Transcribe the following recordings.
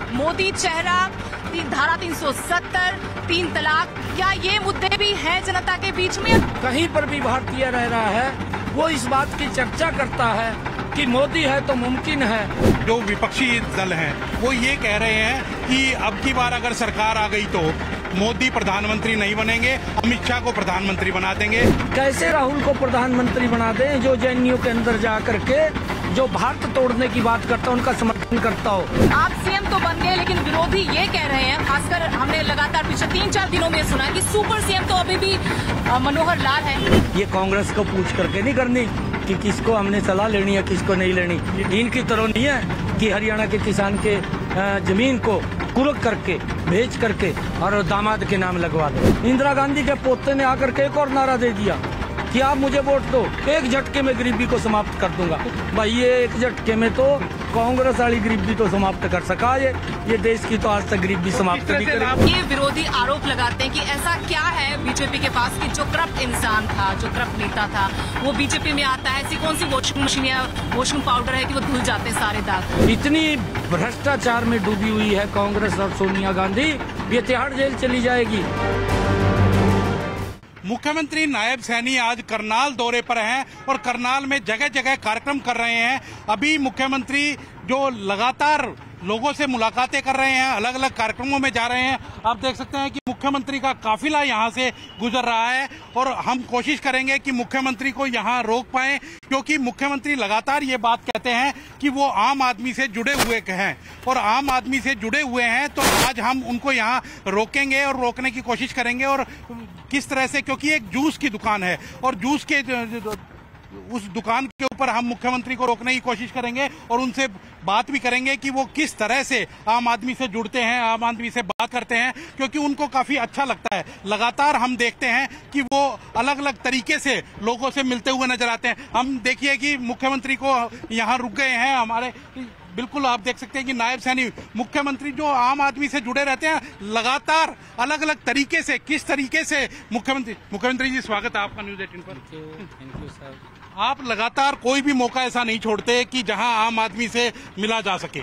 मोदी चेहरा, धारा 370, 3 तलाक, क्या ये मुद्दे भी हैं जनता के बीच में? कहीं पर भी भारतीय रह रहा है वो इस बात की चर्चा करता है कि मोदी है तो मुमकिन है। जो विपक्षी दल हैं वो ये कह रहे हैं कि अब की बार अगर सरकार आ गई तो मोदी प्रधानमंत्री नहीं बनेंगे, अमित शाह को प्रधानमंत्री बना देंगे। कैसे राहुल को प्रधानमंत्री बना दें जो जेएनयू के अंदर जा करके जो भारत तोड़ने की बात करता है उनका समर्थन करता हो। आप सीएम तो बन गए लेकिन विरोधी ये कह रहे हैं, खासकर हमने लगातार पिछले 3-4 दिनों में सुना कि सुपर सीएम तो अभी भी मनोहर लाल है। ये कांग्रेस को पूछ करके नहीं करनी कि किसको हमने सलाह लेनी है किसको नहीं लेनी। इनकी तरह नहीं है कि हरियाणा के किसान के जमीन को कुर्क करके बेच करके और दामाद के नाम लगवा दो। इंदिरा गांधी के पोते ने आकर के एक और नारा दे दिया कि आप मुझे वोट दो, एक झटके में गरीबी को समाप्त कर दूंगा। भाई ये एक झटके में तो कांग्रेस वाली गरीबी तो समाप्त कर सका, ये देश की तो आज तक गरीबी समाप्त नहीं करी। ये विरोधी आरोप लगाते हैं कि ऐसा क्या है बीजेपी के पास कि जो करप्ट इंसान था, जो करप्ट नेता था, वो बीजेपी में आता है। ऐसी कौन सी वॉशिंग मशीन या वॉशिंग पाउडर है कि वो धुल जाते हैं सारे दाग? इतनी भ्रष्टाचार में डूबी हुई है कांग्रेस और सोनिया गांधी, ये तिहाड़ जेल चली जाएगी। मुख्यमंत्री नायब सैनी आज करनाल दौरे पर हैं और करनाल में जगह जगह कार्यक्रम कर रहे हैं। अभी मुख्यमंत्री जो लगातार लोगों से मुलाकातें कर रहे हैं, अलग अलग कार्यक्रमों में जा रहे हैं। आप देख सकते हैं कि मुख्यमंत्री का काफिला यहां से गुजर रहा है और हम कोशिश करेंगे कि मुख्यमंत्री को यहां रोक पाएं, क्योंकि मुख्यमंत्री लगातार ये बात कहते हैं कि वो आम आदमी से जुड़े हुए हैं और आम आदमी से जुड़े हुए हैं। तो आज हम उनको यहाँ रोकेंगे और रोकने की कोशिश करेंगे और किस तरह से, क्योंकि एक जूस की दुकान है और जूस के उस दुकान के ऊपर हम मुख्यमंत्री को रोकने की कोशिश करेंगे और उनसे बात भी करेंगे कि वो किस तरह से आम आदमी से जुड़ते हैं, आम आदमी से बात करते हैं, क्योंकि उनको काफी अच्छा लगता है। लगातार हम देखते हैं कि वो अलग अलग तरीके से लोगों से मिलते हुए नजर आते हैं। हम देखिए कि मुख्यमंत्री को यहाँ रुक गए हैं हमारे, बिल्कुल आप देख सकते हैं कि नायब सैनी मुख्यमंत्री जो आम आदमी से जुड़े रहते हैं, लगातार अलग अलग तरीके से किस तरीके से मुख्यमंत्री जी स्वागत है आपका न्यूज़ 18 पर। Thank you sir. आप लगातार कोई भी मौका ऐसा नहीं छोड़ते कि जहां आम आदमी से मिला जा सके।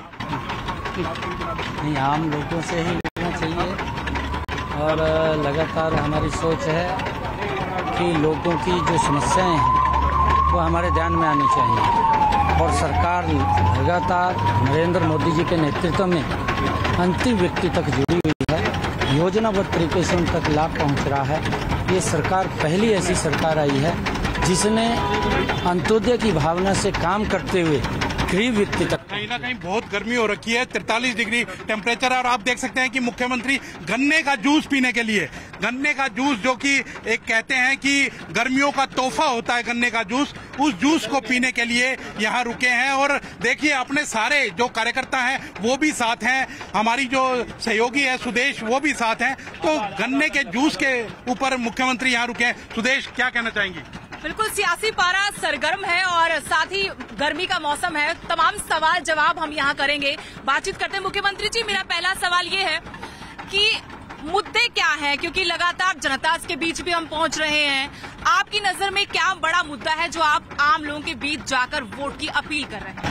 नहीं, आम लोगों से ही मिलना चाहिए और लगातार हमारी सोच है कि लोगों की जो समस्याएं हैं वो हमारे ध्यान में आनी चाहिए और सरकार लगातार नरेंद्र मोदी जी के नेतृत्व में अंतिम व्यक्ति तक जुड़ी हुई है, योजनाबद्ध तरीके से उन तक लाभ पहुंच रहा है। ये सरकार पहली ऐसी सरकार आई है जिसने अंत्योदय की भावना से काम करते हुए गरीब व्यक्ति तक। कहीं ना कहीं बहुत गर्मी हो रखी है, 43 डिग्री टेम्परेचर है और आप देख सकते हैं कि मुख्यमंत्री गन्ने का जूस पीने के लिए, गन्ने का जूस जो कि एक कहते हैं कि गर्मियों का तोहफा होता है गन्ने का जूस, उस जूस को पीने के लिए यहाँ रुके हैं। और देखिए अपने सारे जो कार्यकर्ता हैं वो भी साथ हैं, हमारी जो सहयोगी है सुदेश वो भी साथ हैं। तो गन्ने के जूस के ऊपर मुख्यमंत्री यहाँ रुके हैं। सुदेश क्या कहना चाहेंगी? बिल्कुल, सियासी पारा सरगर्म है और साथ ही गर्मी का मौसम है। तमाम सवाल जवाब हम यहाँ करेंगे, बातचीत करते हैं। मुख्यमंत्री जी, मेरा पहला सवाल ये है कि मुद्दे क्या हैं, क्योंकि लगातार जनता के बीच भी हम पहुंच रहे हैं। आपकी नजर में क्या बड़ा मुद्दा है जो आप आम लोगों के बीच जाकर वोट की अपील कर रहे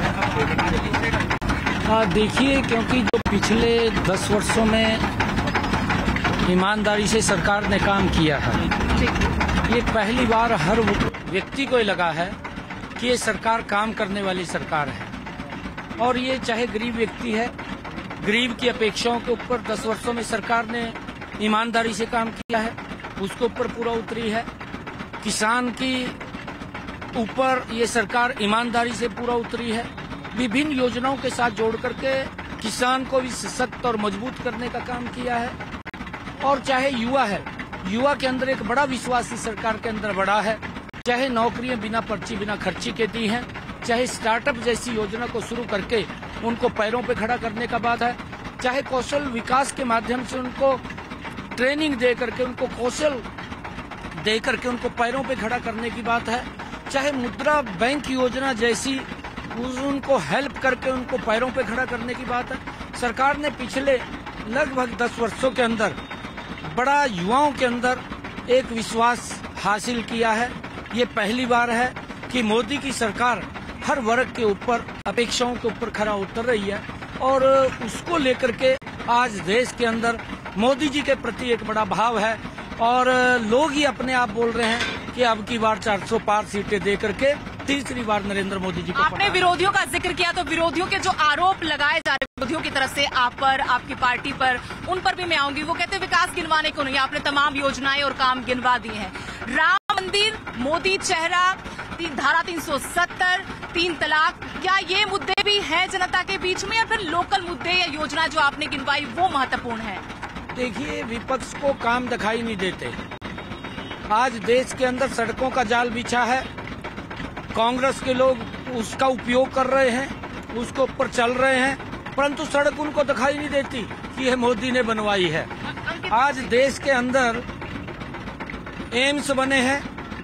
हैं? देखिए, क्योंकि जो पिछले 10 वर्षों में ईमानदारी से सरकार ने काम किया है, ये पहली बार हर व्यक्ति को लगा है कि ये सरकार काम करने वाली सरकार है और ये चाहे गरीब व्यक्ति है, गरीब की अपेक्षाओं के ऊपर 10 वर्षों में सरकार ने ईमानदारी से काम किया है, उसके ऊपर पूरा उतरी है। किसान की ऊपर ये सरकार ईमानदारी से पूरा उतरी है, विभिन्न योजनाओं के साथ जोड़ करके किसान को भी सशक्त और मजबूत करने का काम किया है। और चाहे युवा है, युवा के अंदर एक बड़ा विश्वास इस सरकार के अंदर बड़ा है। चाहे नौकरियां बिना पर्ची बिना खर्ची के दी हैं, चाहे स्टार्टअप जैसी योजना को शुरू करके उनको पैरों पे खड़ा करने का बात है, चाहे कौशल विकास के माध्यम से उनको ट्रेनिंग दे करके, उनको कौशल दे करके उनको पैरों पे खड़ा करने की बात है, चाहे मुद्रा बैंक योजना जैसी उनको हेल्प करके उनको पैरों पे खड़ा करने की बात है। सरकार ने पिछले लगभग 10 वर्षों के अंदर बड़ा युवाओं के अंदर एक विश्वास हासिल किया है। ये पहली बार है कि मोदी की सरकार हर वर्ग के ऊपर, अपेक्षाओं के ऊपर खरा उतर रही है और उसको लेकर के आज देश के अंदर मोदी जी के प्रति एक बड़ा भाव है और लोग ही अपने आप बोल रहे हैं कि अब की बार 400 पार सीटें दे करके तीसरी बार नरेंद्र मोदी जी को आपने विरोधियों का जिक्र किया, तो विरोधियों के जो आरोप लगाए जा रहे विरोधियों की तरफ से आप पर, आपकी पार्टी पर, उन पर भी मैं आऊंगी। वो कहते हैं विकास गिनवाने को नहीं, आपने तमाम योजनाएं और काम गिनवा दिए हैं। राम मंदिर, मोदी चेहरा, धारा 370, 3 तलाक, क्या ये मुद्दे भी हैं जनता के बीच में, या फिर लोकल मुद्दे या योजना जो आपने गिनवाई वो महत्वपूर्ण है? देखिए, विपक्ष को काम दिखाई नहीं देते। आज देश के अंदर सड़कों का जाल बिछा है, कांग्रेस के लोग उसका उपयोग कर रहे हैं, उसको ऊपर चल रहे हैं, परंतु सड़क उनको दिखाई नहीं देती कि यह मोदी ने बनवाई है। आज देश के अंदर एम्स बने हैं,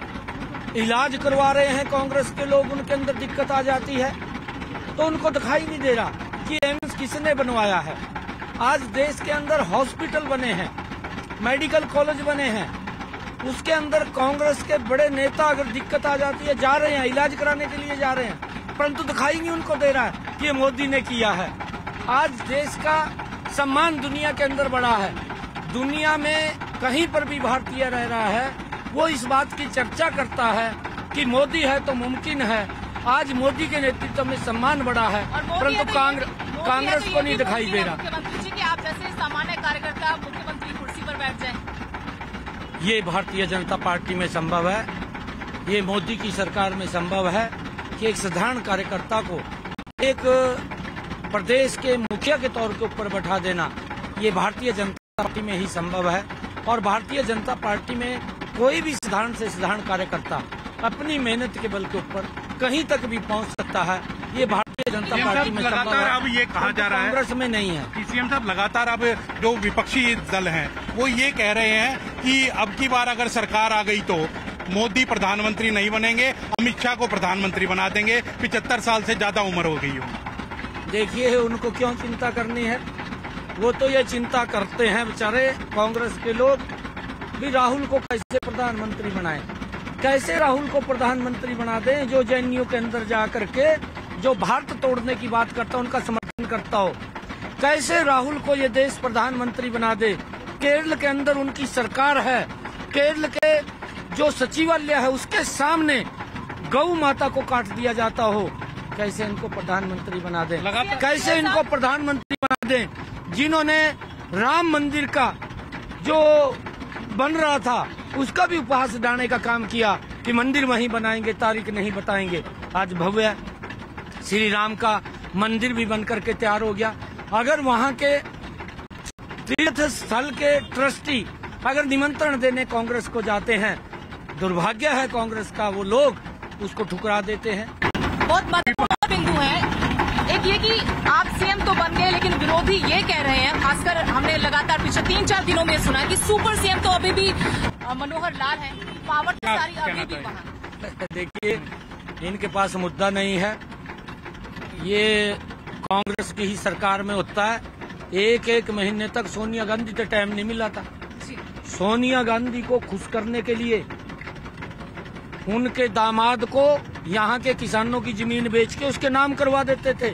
इलाज करवा रहे हैं कांग्रेस के लोग, उनके अंदर दिक्कत आ जाती है तो उनको दिखाई नहीं दे रहा कि एम्स किसने बनवाया है। आज देश के अंदर हॉस्पिटल बने हैं, मेडिकल कॉलेज बने हैं, उसके अंदर कांग्रेस के बड़े नेता अगर दिक्कत आ जाती है जा रहे हैं, इलाज कराने के लिए जा रहे हैं, परंतु दिखाई नहीं उनको दे रहा है कि ये मोदी ने किया है। आज देश का सम्मान दुनिया के अंदर बढ़ा है, दुनिया में कहीं पर भी भारतीय रह रहा है वो इस बात की चर्चा करता है कि मोदी है तो मुमकिन है। आज मोदी के नेतृत्व में सम्मान बढ़ा है, परंतु कांग्रेस को नहीं दिखाई दे रहा। मुख्यमंत्री जी कि आप जैसे सामान्य कार्यकर्ता मुख्यमंत्री कुर्सी पर बैठ जाएं, ये भारतीय जनता पार्टी में संभव है, ये मोदी की सरकार में संभव है कि एक साधारण कार्यकर्ता को एक प्रदेश के मुखिया के तौर के ऊपर बैठा देना, ये भारतीय जनता पार्टी में ही संभव है। और भारतीय जनता पार्टी में कोई भी साधारण से साधारण कार्यकर्ता अपनी मेहनत के बल के ऊपर कहीं तक भी पहुंच सकता है, ये भारतीय जनता पार्टी में संभव है। अब ये कहा जा रहा है कांग्रेस में नहीं है। सीएम साहब, लगातार अब जो विपक्षी दल हैं वो ये कह रहे हैं कि अब की बार अगर सरकार आ गई तो मोदी प्रधानमंत्री नहीं बनेंगे, अमित शाह को प्रधानमंत्री बना देंगे, 75 साल से ज्यादा उम्र हो गई हो। देखिए, उनको क्यों चिंता करनी है, वो तो ये चिंता करते हैं बेचारे कांग्रेस के लोग भी राहुल को कैसे प्रधानमंत्री बनाएं, कैसे राहुल को प्रधानमंत्री बना दें जो जेएनयू के अंदर जा करके जो भारत तोड़ने की बात करता है उनका समर्थन करता हो, कैसे राहुल को ये देश प्रधानमंत्री बना दे। केरल के अंदर उनकी सरकार है, केरल के जो सचिवालय है उसके सामने गौ माता को काट दिया जाता हो, कैसे इनको प्रधानमंत्री बना दें, कैसे इनको प्रधानमंत्री बना दें जिन्होंने राम मंदिर का जो बन रहा था उसका भी उपहास डालने का काम किया कि मंदिर वहीं बनाएंगे, तारीख नहीं बताएंगे। आज भव्य श्री राम का मंदिर भी बनकर के तैयार हो गया। अगर वहां के तीर्थ स्थल के ट्रस्टी अगर निमंत्रण देने कांग्रेस को जाते हैं, दुर्भाग्य है कांग्रेस का, वो लोग उसको ठुकरा देते हैं। बहुत महत्वपूर्ण बिंदु है एक ये कि आप सीएम तो बन गए, लेकिन विरोधी ये कह रहे हैं, खासकर हमने लगातार पिछले 3-4 दिनों में सुना कि सुपर सीएम तो अभी भी मनोहर लाल है, पावर तो सारी अभी भी वहाँ। देखिए, इनके पास मुद्दा नहीं है, ये कांग्रेस की ही सरकार में होता है। एक महीने तक सोनिया गांधी से टाइम नहीं मिला था। सोनिया गांधी को खुश करने के लिए उनके दामाद को यहाँ के किसानों की जमीन बेच के उसके नाम करवा देते थे।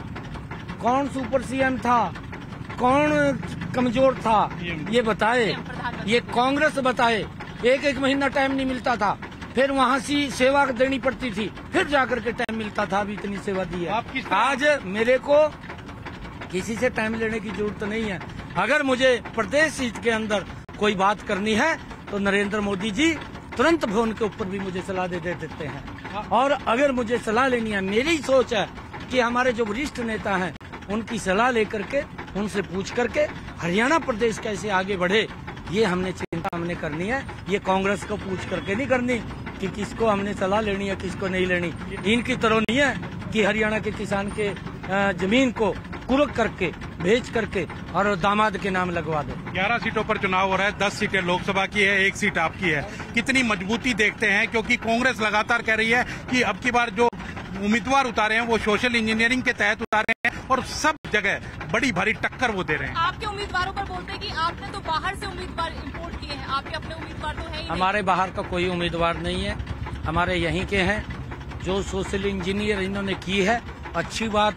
कौन सुपर सीएम था, कौन कमजोर था, ये बताए, ये कांग्रेस बताए। एक महीना टाइम नहीं मिलता था, फिर वहाँ से सेवा देनी पड़ती थी, फिर जाकर के टाइम मिलता था। अभी इतनी सेवा दी है। आज मेरे को किसी से टाइम लेने की जरूरत नहीं है। अगर मुझे प्रदेश सीट के अंदर कोई बात करनी है तो नरेंद्र मोदी जी तुरंत फोन के ऊपर भी मुझे सलाह दे देते हैं। और अगर मुझे सलाह लेनी है, मेरी सोच है कि हमारे जो वरिष्ठ नेता हैं उनकी सलाह लेकर के, उनसे पूछ करके हरियाणा प्रदेश कैसे आगे बढ़े, ये हमने चिंता हमने करनी है। ये कांग्रेस को पूछ करके नहीं करनी कि किसको हमने सलाह लेनी है, किसको नहीं लेनी। इनकी तरह नहीं है कि हरियाणा के किसान के जमीन को कुर्क करके बेच करके और दामाद के नाम लगवा दो। 11 सीटों पर चुनाव हो रहा है, 10 सीटें लोकसभा की है, 1 सीट आपकी है। कितनी मजबूती देखते हैं, क्योंकि कांग्रेस लगातार कह रही है कि अब की बार जो उम्मीदवार उतारे हैं वो सोशल इंजीनियरिंग के तहत उतारे हैं और सब जगह बड़ी भारी टक्कर वो दे रहे हैं। आपके उम्मीदवारों पर बोलते हैं कि आपने तो बाहर से उम्मीदवार इंपोर्ट किए हैं, आपके अपने उम्मीदवार तो है ही। हमारे बाहर का कोई उम्मीदवार नहीं है, हमारे यहीं के हैं। जो सोशल इंजीनियर इन्होंने की है अच्छी बात है,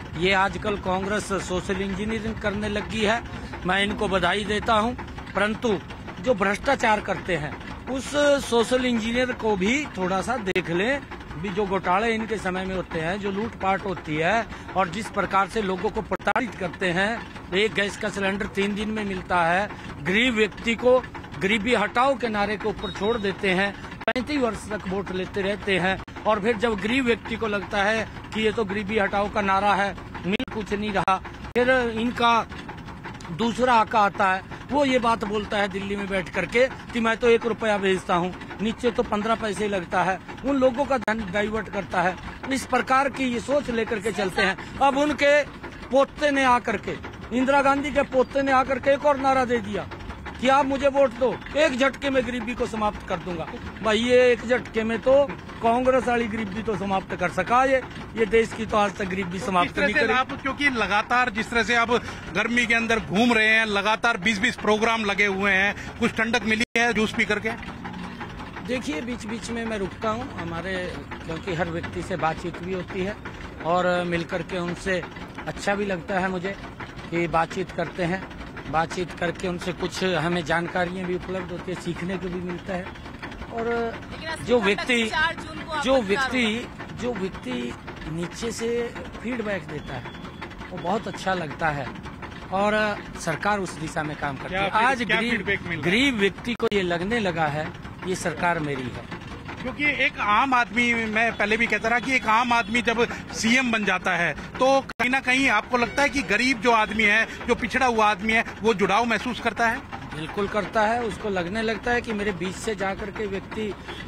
ये आजकल कांग्रेस सोशल इंजीनियरिंग करने लगी है, मैं इनको बधाई देता हूं। परंतु जो भ्रष्टाचार करते हैं उस सोशल इंजीनियर को भी थोड़ा सा देख लें। भी जो घोटाले इनके समय में होते हैं, जो लूटपाट होती है और जिस प्रकार से लोगों को प्रताड़ित करते हैं। एक गैस का सिलेंडर 3 दिन में मिलता है, गरीब व्यक्ति को गरीबी हटाओ के नारे के ऊपर छोड़ देते हैं, 35 वर्ष तक वोट लेते रहते हैं और फिर जब गरीब व्यक्ति को लगता है कि ये तो गरीबी हटाओ का नारा है, मिल कुछ नहीं रहा, फिर इनका दूसरा आका आता है, वो ये बात बोलता है दिल्ली में बैठ करके कि मैं तो 1 रुपया भेजता हूँ, नीचे तो 15 पैसे लगता है, उन लोगों का धन डाइवर्ट करता है। इस प्रकार की ये सोच लेकर के चलते हैं। अब उनके पोते ने आकर के, इंदिरा गांधी के पोते ने आकर के एक और नारा दे दिया कि आप मुझे वोट दो, एक झटके में गरीबी को समाप्त कर दूंगा। भाई ये एक झटके में तो कांग्रेस वाली गरीबी तो समाप्त कर सका, ये देश की तो आज तक गरीबी समाप्त नहीं करी। आप क्योंकि लगातार जिस तरह से आप गर्मी के अंदर घूम रहे हैं, लगातार 20-20 प्रोग्राम लगे हुए हैं, कुछ ठंडक मिली है जूस पी करके? देखिए, बीच बीच में मैं रुकता हूँ हमारे, क्योंकि हर व्यक्ति से बातचीत भी होती है और मिलकर के उनसे अच्छा भी लगता है मुझे कि बातचीत करते हैं। बातचीत करके उनसे कुछ हमें जानकारियाँ भी उपलब्ध होती है, सीखने को भी मिलता है। और जो व्यक्ति नीचे से फीडबैक देता है वो बहुत अच्छा लगता है और सरकार उस दिशा में काम करती है। आज गरीब व्यक्ति को ये लगने लगा है ये सरकार मेरी है। क्योंकि एक आम आदमी, मैं पहले भी कहता रहा कि एक आम आदमी जब सीएम बन जाता है तो कहीं ना कहीं आपको लगता है कि गरीब जो आदमी है, जो पिछड़ा हुआ आदमी है, वो जुड़ाव महसूस करता है? बिल्कुल करता है। उसको लगने लगता है कि मेरे बीच से जाकर के व्यक्ति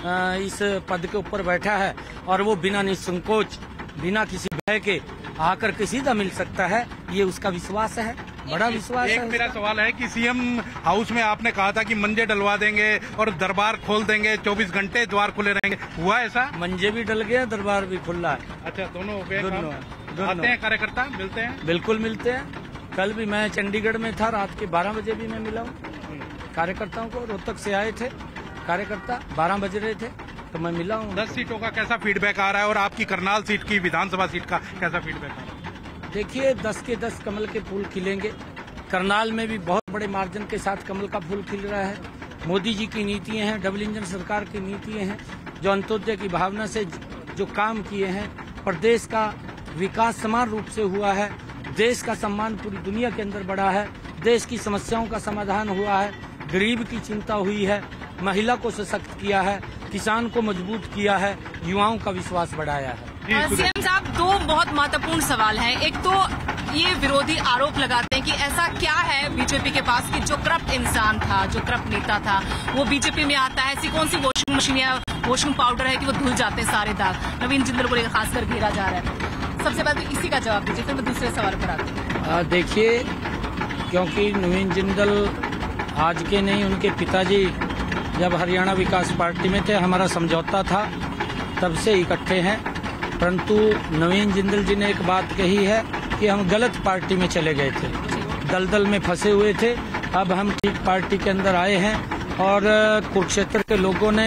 इस पद के ऊपर बैठा है और वो बिना निसंकोच, बिना किसी भय के आकर के सीधा मिल सकता है, ये उसका विश्वास है, बड़ा विश्वास है। एक मेरा सवाल है कि सीएम हाउस में आपने कहा था कि मंजे डलवा देंगे और दरबार खोल देंगे, 24 घंटे द्वार खुले रहेंगे, हुआ ऐसा? मंजे भी डल गए, दरबार भी खुला है। अच्छा, दोनों हो गए? दोनों आते हैं कार्यकर्ता, मिलते हैं? बिल्कुल मिलते हैं। कल भी मैं चंडीगढ़ में था, रात के 12 बजे भी मैं मिला हूँ कार्यकर्ताओं को। रोहतक से आए थे कार्यकर्ता, 12 बज रहे थे तो मैं मिला हूँ। 10 सीटों का कैसा फीडबैक आ रहा है और आपकी करनाल सीट की विधानसभा सीट का कैसा फीडबैक आ रहा है? देखिए, 10 के 10 कमल के फूल खिलेंगे। करनाल में भी बहुत बड़े मार्जिन के साथ कमल का फूल खिल रहा है। मोदी जी की नीतियां हैं, डबल इंजन सरकार की नीतियां हैं, जो अंत्योदय की भावना से जो काम किए हैं, प्रदेश का विकास समान रूप से हुआ है, देश का सम्मान पूरी दुनिया के अंदर बढ़ा है, देश की समस्याओं का समाधान हुआ है, गरीब की चिंता हुई है, महिला को सशक्त किया है, किसान को मजबूत किया है, युवाओं का विश्वास बढ़ाया है। सीएम साहब, 2 बहुत महत्वपूर्ण सवाल हैं। एक तो ये विरोधी आरोप लगाते हैं कि ऐसा क्या है बीजेपी के पास कि जो करप्ट इंसान था, जो करप्ट नेता था, वो बीजेपी में आता है। ऐसी कौन सी वॉशिंग मशीन या वॉशिंग पाउडर है कि वो धुल जाते हैं सारे दाग? नवीन जिंदल को लेकर खासकर घेरा जा रहा है। सबसे पहले इसी का जवाब दीजिए, फिर मैं दूसरे सवाल पर आती हूँ। देखिए, क्योंकि नवीन जिंदल आज के नहीं, उनके पिताजी जब हरियाणा विकास पार्टी में थे, हमारा समझौता था, तब से इकट्ठे हैं। परंतु नवीन जिंदल जी ने एक बात कही है कि हम गलत पार्टी में चले गए थे, दलदल में फंसे हुए थे, अब हम ठीक पार्टी के अंदर आए हैं। और कुरुक्षेत्र के लोगों ने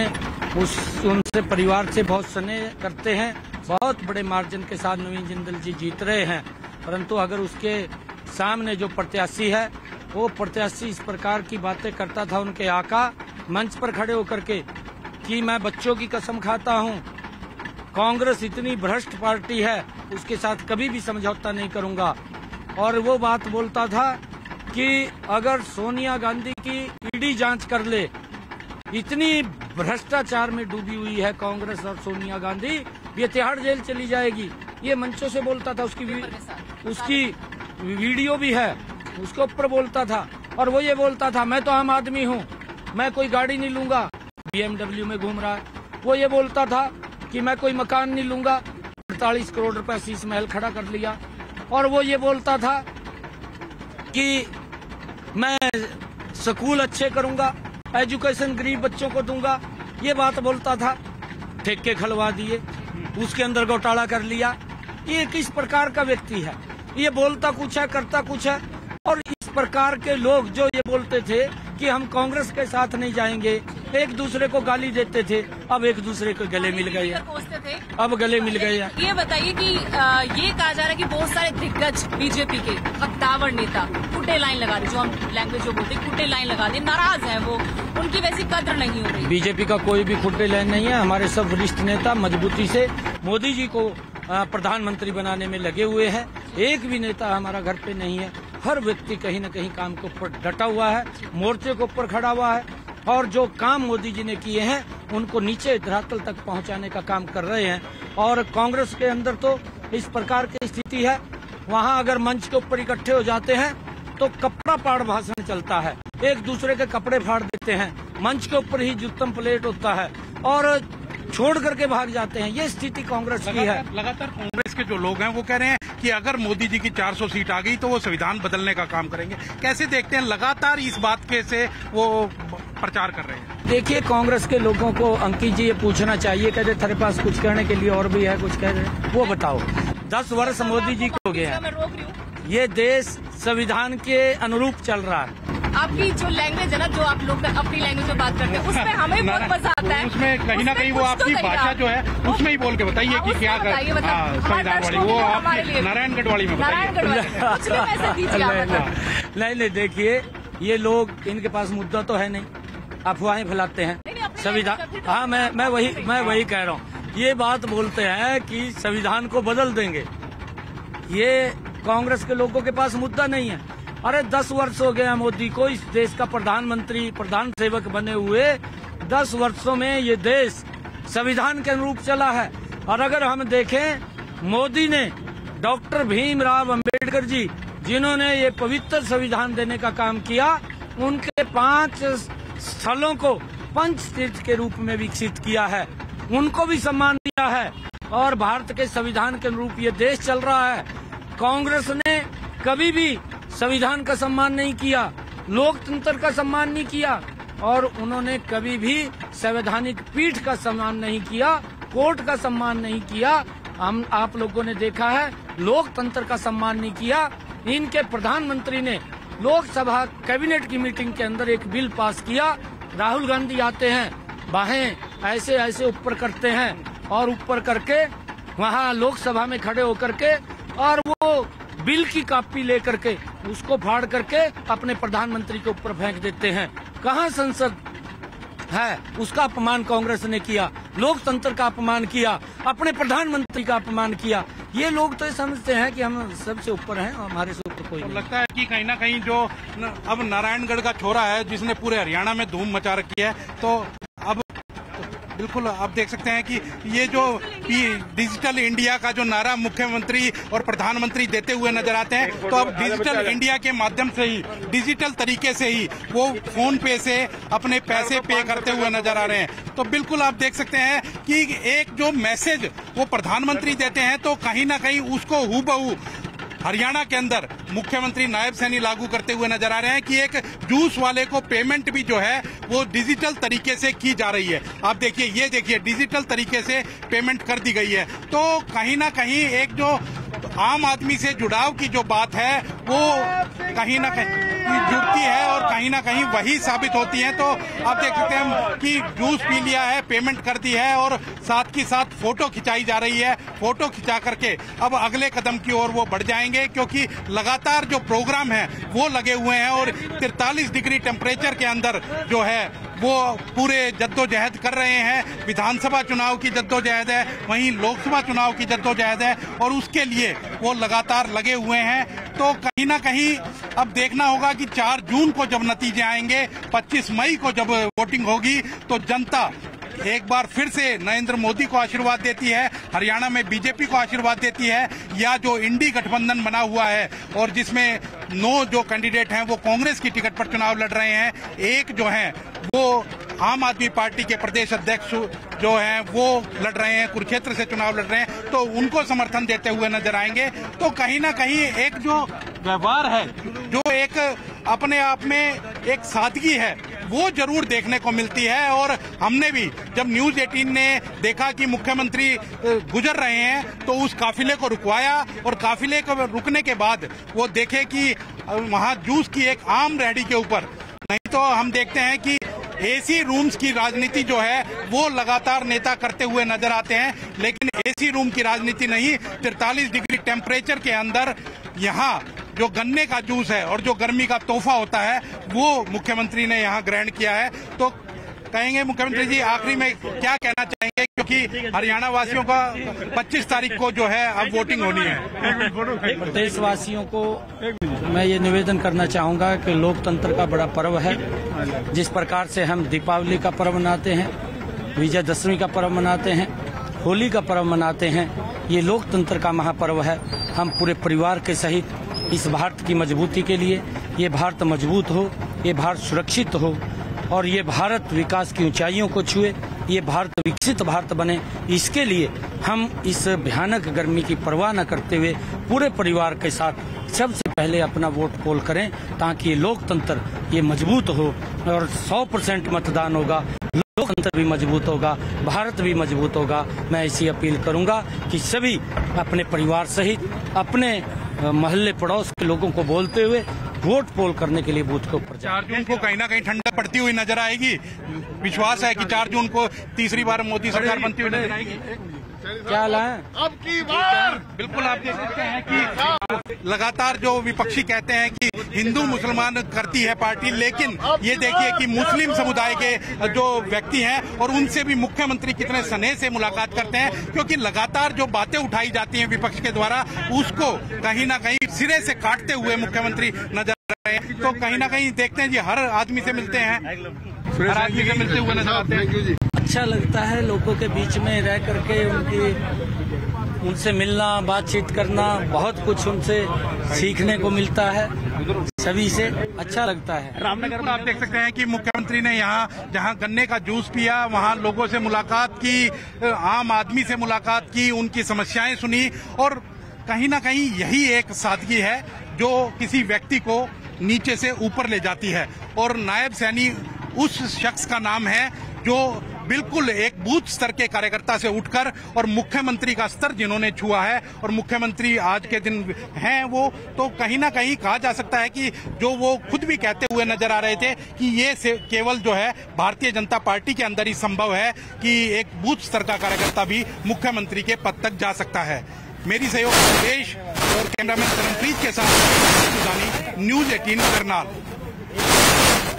उनसे परिवार से बहुत स्नेह करते हैं, बहुत बड़े मार्जिन के साथ नवीन जिंदल जी जीत रहे हैं। परंतु अगर उसके सामने जो प्रत्याशी है, वो प्रत्याशी इस प्रकार की बातें करता था, उनके आका मंच पर खड़े होकर के कि मैं बच्चों की कसम खाता हूँ, कांग्रेस इतनी भ्रष्ट पार्टी है, उसके साथ कभी भी समझौता नहीं करूंगा। और वो बात बोलता था कि अगर सोनिया गांधी की ईडी जांच कर ले, इतनी भ्रष्टाचार में डूबी हुई है कांग्रेस और सोनिया गांधी, ये तिहाड़ जेल चली जाएगी। ये मंचों से बोलता था, उसकी वीडियो भी है, उसके ऊपर बोलता था। और वो ये बोलता था, मैं तो आम आदमी हूँ, मैं कोई गाड़ी नहीं लूंगा, BMW में घूम रहा है। वो ये बोलता था कि मैं कोई मकान नहीं लूंगा, 48 करोड़ रुपए शीश महल खड़ा कर लिया। और वो ये बोलता था कि मैं स्कूल अच्छे करूंगा, एजुकेशन गरीब बच्चों को दूंगा, ये बात बोलता था। ठेके खलवा दिए, उसके अंदर घोटाला कर लिया। ये किस प्रकार का व्यक्ति है? ये बोलता कुछ है, करता कुछ है। और इस प्रकार के लोग जो ये बोलते थे कि हम कांग्रेस के साथ नहीं जाएंगे, एक दूसरे को गाली देते थे, अब एक दूसरे को गले मिल गए, अब गले मिल गए। ये बताइए कि ये कहा जा रहा है कि बहुत सारे दिग्गज बीजेपी के कद्दावर नेता कुटे लाइन लगा दे, जो हम लैंग्वेज जो बोलते हैं कुटे लाइन लगा दे, नाराज हैं वो, उनकी वैसी कद्र नहीं हो रही। बीजेपी का कोई भी कुटे लाइन नहीं है। हमारे सब वरिष्ठ नेता मजबूती से मोदी जी को प्रधानमंत्री बनाने में लगे हुए हैं। एक भी नेता हमारा घर पे नहीं है। हर व्यक्ति कहीं न कहीं काम के ऊपर डटा हुआ है, मोर्चे के ऊपर खड़ा हुआ है, और जो काम मोदी जी ने किए हैं उनको नीचे धरातल तक पहुंचाने का काम कर रहे हैं। और कांग्रेस के अंदर तो इस प्रकार की स्थिति है, वहां अगर मंच के ऊपर इकट्ठे हो जाते हैं तो कपड़ा फाड़ भाषण चलता है, एक दूसरे के कपड़े फाड़ देते हैं, मंच के ऊपर ही जुत्तम प्लेट होता है और छोड़ करके भाग जाते हैं। ये स्थिति कांग्रेस की है। लगातार कांग्रेस के जो लोग हैं वो कह रहे हैं कि अगर मोदी जी की 400 सीट आ गई तो वो संविधान बदलने का काम करेंगे। कैसे देखते हैं लगातार इस बात के से वो प्रचार कर रहे हैं? देखिए, कांग्रेस के लोगों को अंकित जी ये पूछना चाहिए, कहते तेरे पास कुछ कहने के लिए और भी है, कुछ कह रहे, वो बताओ। 10 वर्ष मोदी जी को हो गए हैं, ये देश संविधान के अनुरूप चल रहा है। आपकी जो लैंग्वेज है ना, जो आप लोग अपनी लैंग्वेज में बात करते हैं, उसमें हमें बहुत मजा आता है। उसमें कहीं ना कहीं वो आपकी भाषा जो है उसमें ही बोल के बताइए कि क्या कर संविधान वाली, वो आप नारायणगढ़ वाली में नहीं, देखिए ये लोग, इनके पास मुद्दा तो है नहीं, अफवाहें फैलाते हैं संविधान। हाँ, मैं वही कह रहा हूँ। ये बात बोलते हैं कि संविधान को बदल देंगे, ये कांग्रेस के लोगों के पास मुद्दा नहीं है। अरे 10 वर्ष हो गए मोदी को इस देश का प्रधानमंत्री, प्रधान सेवक बने हुए। 10 वर्षों में ये देश संविधान के अनुरूप चला है। और अगर हम देखें, मोदी ने डॉक्टर भीमराव अंबेडकर जी, जिन्होंने ये पवित्र संविधान देने का काम किया, उनके 5 स्थलों को पंच तीर्थ के रूप में विकसित किया है, उनको भी सम्मान दिया है। और भारत के संविधान के अनुरूप ये देश चल रहा है। कांग्रेस ने कभी भी संविधान का सम्मान नहीं किया, लोकतंत्र का सम्मान नहीं किया, और उन्होंने कभी भी संवैधानिक पीठ का सम्मान नहीं किया, कोर्ट का सम्मान नहीं किया। हम आप लोगों ने देखा है, लोकतंत्र का सम्मान नहीं किया। इनके प्रधानमंत्री ने लोकसभा कैबिनेट की मीटिंग के अंदर एक बिल पास किया, राहुल गांधी आते हैं, बाहें ऐसे ऐसे ऊपर करते हैं और ऊपर करके वहाँ लोकसभा में खड़े होकर के, और वो बिल की कॉपी लेकर के उसको फाड़ करके अपने प्रधानमंत्री के ऊपर फेंक देते हैं। कहाँ संसद है? उसका अपमान कांग्रेस ने किया, लोकतंत्र का अपमान किया, अपने प्रधानमंत्री का अपमान किया। ये लोग तो समझते हैं कि हम सबसे ऊपर हैं और हमारे से ऊपर कोई नहीं। लगता है कि कहीं ना कहीं जो अब नारायणगढ़ का छोरा है, जिसने पूरे हरियाणा में धूम मचा रखी है, तो अब बिल्कुल आप देख सकते हैं कि ये जो डिजिटल इंडिया का जो नारा मुख्यमंत्री और प्रधानमंत्री देते हुए नजर आते हैं, तो अब डिजिटल इंडिया के माध्यम से ही, डिजिटल तरीके से ही वो फोन पे से अपने पैसे पे करते हुए नजर आ रहे हैं। तो बिल्कुल आप देख सकते हैं कि एक जो मैसेज वो प्रधानमंत्री देते हैं, तो कहीं ना कहीं उसको हूबहू हरियाणा के अंदर मुख्यमंत्री नायब सैनी लागू करते हुए नजर आ रहे हैं कि एक जूस वाले को पेमेंट भी जो है वो डिजिटल तरीके से की जा रही है। आप देखिए, ये देखिए, डिजिटल तरीके से पेमेंट कर दी गई है। तो कहीं ना कहीं एक जो आम आदमी से जुड़ाव की जो बात है वो कहीं ना कहीं जुड़ती है और कहीं ना कहीं वही साबित होती है। तो आप देख सकते हैं कि जूस पी लिया है, पेमेंट कर दी है और साथ की साथ फोटो खिंचाई जा रही है। फोटो खिंचा करके अब अगले कदम की ओर वो बढ़ जाएंगे, क्योंकि लगातार जो प्रोग्राम है वो लगे हुए हैं और 43 डिग्री टेम्परेचर के अंदर जो है वो पूरे जद्दोजहद कर रहे हैं। विधानसभा चुनाव की जद्दोजहद है, वहीं लोकसभा चुनाव की जद्दोजहद है, और उसके लिए वो लगातार लगे हुए हैं। तो कहीं ना कहीं अब देखना होगा कि 4 जून को जब नतीजे आएंगे, 25 मई को जब वोटिंग होगी, तो जनता एक बार फिर से नरेंद्र मोदी को आशीर्वाद देती है, हरियाणा में बीजेपी को आशीर्वाद देती है, या जो इंडी गठबंधन बना हुआ है और जिसमें 9 जो कैंडिडेट हैं वो कांग्रेस की टिकट पर चुनाव लड़ रहे हैं, एक जो है वो आम आदमी पार्टी के प्रदेश अध्यक्ष जो हैं वो लड़ रहे हैं, कुरुक्षेत्र से चुनाव लड़ रहे हैं, तो उनको समर्थन देते हुए नजर आएंगे। तो कहीं ना कहीं एक जो व्यवहार है, जो एक अपने आप में एक सादगी है, वो जरूर देखने को मिलती है। और हमने भी जब न्यूज 18 ने देखा कि मुख्यमंत्री गुजर रहे हैं, तो उस काफिले को रुकवाया और काफिले को रुकने के बाद वो देखे कि वहां जूस की एक आम रेहड़ी के ऊपर नहीं तो हम देखते हैं कि एसी रूम्स की राजनीति जो है वो लगातार नेता करते हुए नजर आते हैं, लेकिन एसी रूम की राजनीति नहीं। 43 डिग्री टेम्परेचर के अंदर यहाँ जो गन्ने का जूस है और जो गर्मी का तोहफा होता है वो मुख्यमंत्री ने यहाँ ग्रहण किया है। तो कहेंगे मुख्यमंत्री जी, आखिरी में क्या कहना चाहेंगे, क्योंकि हरियाणा वासियों का 25 तारीख को जो है अब वोटिंग होनी है। प्रदेश वासियों को मैं ये निवेदन करना चाहूंगा कि लोकतंत्र का बड़ा पर्व है। जिस प्रकार से हम दीपावली का पर्व मनाते हैं, विजयदशमी का पर्व मनाते हैं, होली का पर्व मनाते हैं, ये लोकतंत्र का महापर्व है। हम पूरे परिवार के सहित इस भारत की मजबूती के लिए, ये भारत मजबूत हो, ये भारत सुरक्षित हो और ये भारत विकास की ऊंचाइयों को छुए, ये भारत विकसित भारत बने, इसके लिए हम इस भयानक गर्मी की परवाह न करते हुए पूरे परिवार के साथ सबसे पहले अपना वोट पोल करें, ताकि ये लोकतंत्र ये मजबूत हो और 100% मतदान होगा, लोकतंत्र भी मजबूत होगा, भारत भी मजबूत होगा। मैं ऐसी अपील करूंगा कि सभी अपने परिवार सहित अपने मोहल्ले पड़ोस के लोगों को बोलते हुए वोट पोल करने के लिए बूथ के ऊपर 4 जून को कहीं ना कहीं ठंडक पड़ती हुई नजर आएगी। विश्वास है कि 4 जून को तीसरी बार मोदी सरकार बनती हुई नजर आएगी। क्या लाएं? अब की बार बिल्कुल आप देख सकते हैं कि लगातार जो विपक्षी कहते हैं कि हिंदू मुसलमान करती है पार्टी, लेकिन ये देखिए कि मुस्लिम समुदाय के जो व्यक्ति हैं और उनसे भी मुख्यमंत्री कितने स्नेह से मुलाकात करते हैं, क्योंकि लगातार जो बातें उठाई जाती हैं विपक्ष के द्वारा उसको कहीं ना कहीं सिरे से काटते हुए मुख्यमंत्री नजर आ रहे हैं। तो कहीं ना कहीं देखते हैं जी, हर आदमी से मिलते हैं, हर आदमी से मिलते हुए नजर आते हैं। अच्छा लगता है लोगों के बीच में रह करके उनसे मिलना, बातचीत करना, बहुत कुछ उनसे सीखने को मिलता है, सभी से अच्छा लगता है। रामनगर में आप देख सकते हैं कि मुख्यमंत्री ने यहाँ जहाँ गन्ने का जूस पिया, वहाँ लोगों से मुलाकात की, आम आदमी से मुलाकात की, उनकी समस्याएं सुनी और कहीं ना कहीं यही एक सादगी है जो किसी व्यक्ति को नीचे से ऊपर ले जाती है। और नायब सैनी उस शख्स का नाम है जो बिल्कुल एक बूथ स्तर के कार्यकर्ता से उठकर और मुख्यमंत्री का स्तर जिन्होंने छुआ है और मुख्यमंत्री आज के दिन हैं वो, तो कहीं ना कहीं कहा जा सकता है कि जो वो खुद भी कहते हुए नजर आ रहे थे कि ये केवल जो है भारतीय जनता पार्टी के अंदर ही संभव है कि एक बूथ स्तर का कार्यकर्ता भी मुख्यमंत्री के पद तक जा सकता है। मेरी सहयोगी सुरेश और कैमरामैन सरनप्रीत के साथ न्यूज़ 18 करनाल।